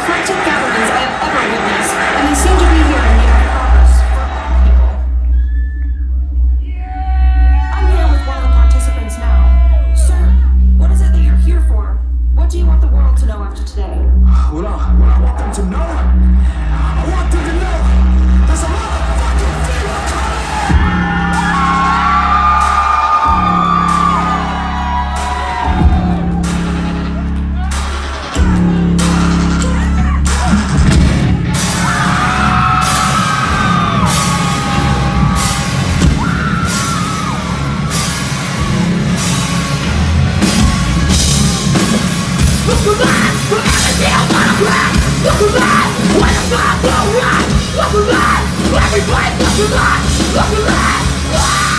eclectic gatherings I have ever witnessed, and they seem to be here in need of progress for all people. I'm here with one of the participants now. Sir, what is it that you're here for? What do you want the world to know after today? What I want them to know? I want them to know there's a motherfucking fever Look around, we're gonna deal on a ground. Look around, when the fire will rise. Look around, everybody look around. Look around,